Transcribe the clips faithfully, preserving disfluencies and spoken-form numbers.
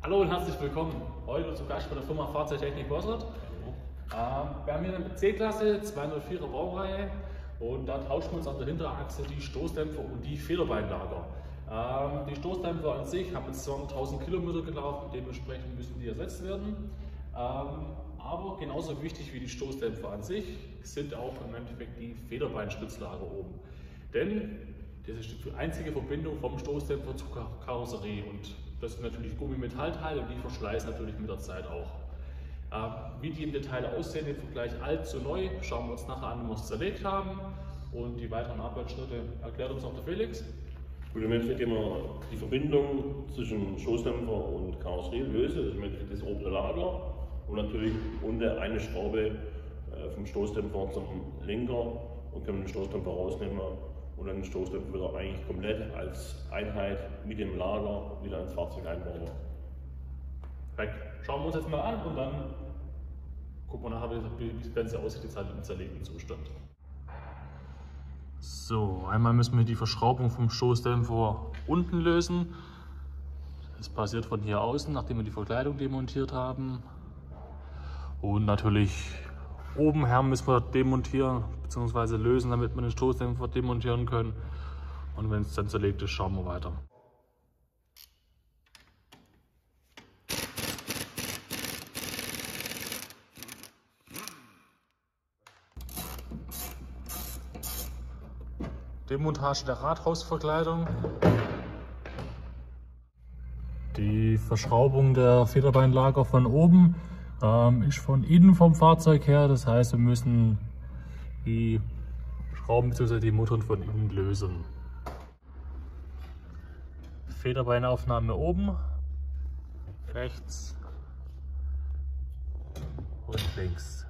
Hallo und herzlich willkommen. Heute zu Gast bei der Firma Fahrzeugtechnik Bossert. Ähm, wir haben hier eine C-Klasse zweihundertvierer Baureihe und da tauschen wir uns an der Hinterachse die Stoßdämpfer und die Federbeinlager. Ähm, die Stoßdämpfer an sich haben jetzt zweihunderttausend Kilometer gelaufen, dementsprechend müssen die ersetzt werden. Ähm, aber genauso wichtig wie die Stoßdämpfer an sich sind auch im Endeffekt die Federbeinstützlager oben. Denn das ist die einzige Verbindung vom Stoßdämpfer zur Karosserie und das sind natürlich Gummimetallteile und die verschleißen natürlich mit der Zeit auch. Äh, wie die im Detail aussehen im Vergleich alt zu neu, schauen wir uns nachher an, wenn wir es zerlegt haben und die weiteren Arbeitsschritte erklärt uns auch der Felix. Gut, im Endeffekt immer die Verbindung zwischen Stoßdämpfer und Karosserie löse, das ist im Endeffekt das obere Lager und natürlich unten eine Schraube vom Stoßdämpfer zum Lenker und können den Stoßdämpfer rausnehmen und dann den Stoßdämpfer wieder eigentlich komplett als Einheit mit dem Lager wieder ins Fahrzeug einbauen. Perfekt. Schauen wir uns jetzt mal an und dann gucken wir nachher, wie das Ganze aussieht jetzt halt im zerlegten Zustand. So, einmal müssen wir die Verschraubung vom Stoßdämpfer unten lösen. Das passiert von hier außen, nachdem wir die Verkleidung demontiert haben. Und natürlich oben her müssen wir demontieren bzw. lösen, damit wir den Stoßdämpfer demontieren können. Und wenn es dann zerlegt ist, schauen wir weiter. Demontage der Rathausverkleidung. Die Verschraubung der Federbeinlager von oben ähm, ist von innen vom Fahrzeug her. Das heißt, wir müssen die Schrauben bzw. die Muttern von innen lösen. Federbeinaufnahme oben, rechts und links.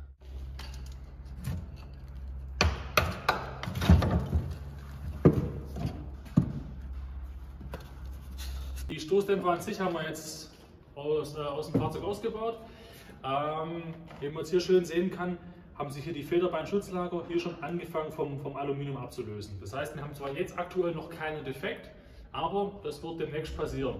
Die Stoßdämpfer an sich haben wir jetzt aus, äh, aus dem Fahrzeug ausgebaut. Ähm, wie man jetzt hier schön sehen kann, haben sich hier die Federbeinschutzlager hier schon angefangen vom, vom Aluminium abzulösen. Das heißt, wir haben zwar jetzt aktuell noch keinen Defekt, aber das wird demnächst passieren.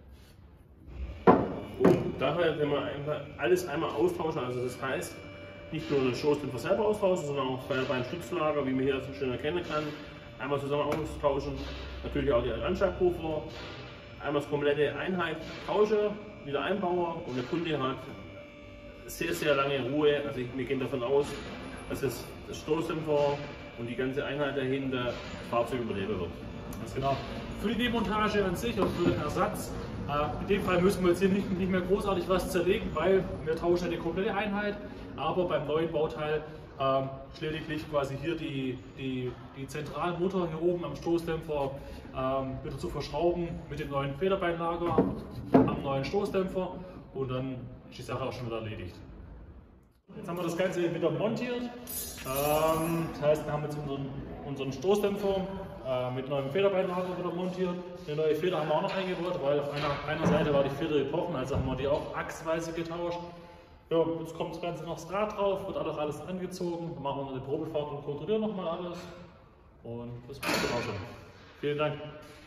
Und daher können wir einfach alles einmal austauschen, also das heißt, nicht nur den Stoßdämpfer selber austauschen, sondern auch Federbeinstützlager, wie man hier so schön erkennen kann, einmal zusammen austauschen, natürlich auch die Randschaltpuffer. Einmal das komplette Einheit tausche, wieder einbaue und der Kunde hat sehr, sehr lange Ruhe. Also wir gehen davon aus, dass es das Stoßdämpfer und die ganze Einheit dahinter das Fahrzeug überleben wird. Ganz genau. Für die Demontage an sich und für den Ersatz, äh, in dem Fall müssen wir jetzt hier nicht, nicht mehr großartig was zerlegen, weil wir tauschen die komplette Einheit, aber beim neuen Bauteil ähm, lediglich quasi hier die, die, die Zentralmutter hier oben am Stoßdämpfer ähm, wieder zu verschrauben mit dem neuen Federbeinlager am neuen Stoßdämpfer und dann ist die Sache auch schon wieder erledigt. Jetzt haben wir das Ganze wieder montiert. Ähm, das heißt, wir haben jetzt unseren, unseren Stoßdämpfer äh, mit neuem Federbeinlager wieder montiert. Eine neue Feder haben wir auch noch eingebaut, weil auf einer, einer Seite war die Feder gebrochen, also haben wir die auch achsweise getauscht. Ja, jetzt kommt das Ganze noch das Draht drauf, wird auch alles angezogen. Dann machen wir eine Probefahrt und kontrollieren nochmal alles. Und das war's dann auch schon. Vielen Dank.